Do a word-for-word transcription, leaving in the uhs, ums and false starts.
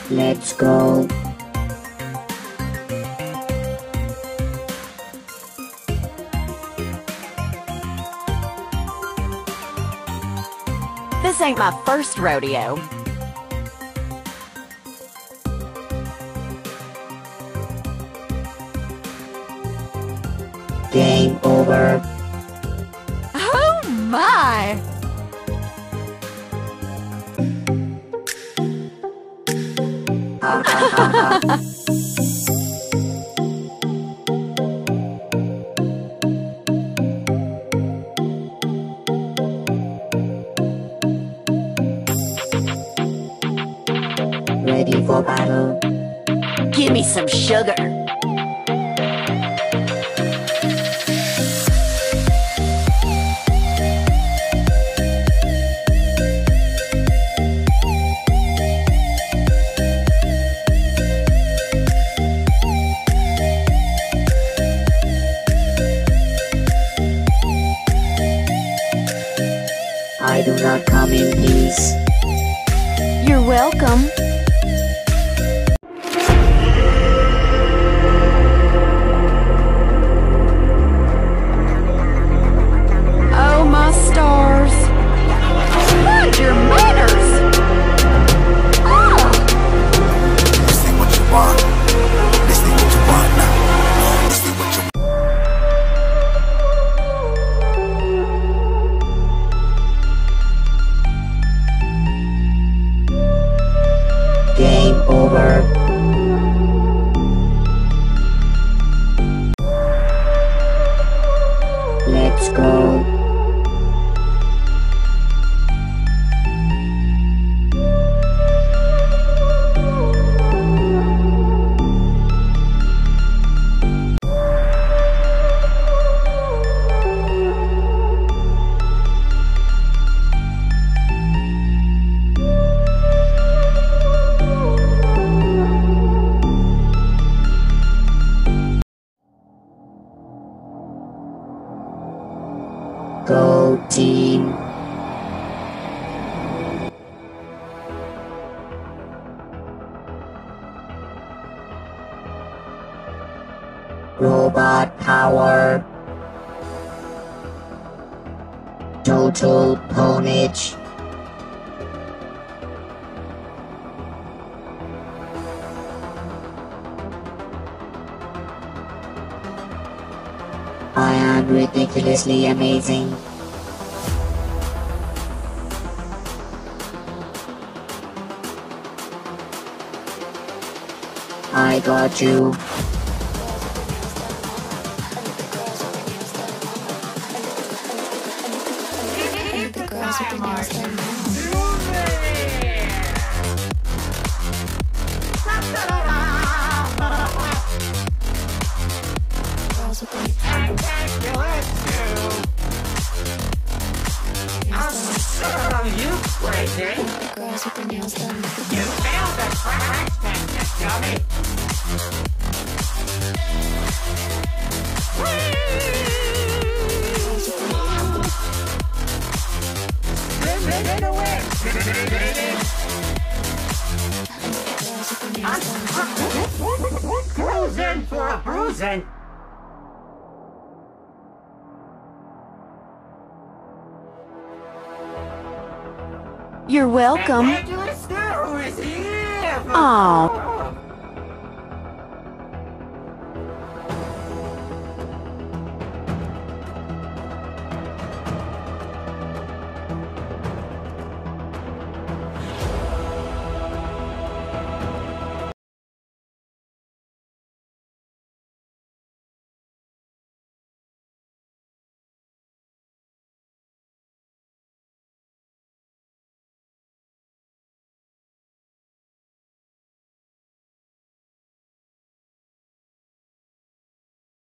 Let's go. This ain't my first rodeo. Game over. Oh my! Ha ha ha ha. Ready for battle. Give me some sugar. I do not come in peace. You're welcome. Oh, my stars. Mind your manners. Ah! This ain't what you want. This ain't what you want now. This ain't what you Game over. Let's go. Go team. Robot power. Total ponage. I am ridiculously amazing. I got you. The girls with the nails done. Girls with the You crazy? The girls with the nails done. You failed the crash test, dummy! Get away! Cruising for a bruising! You're welcome. Edgar is here! Aw.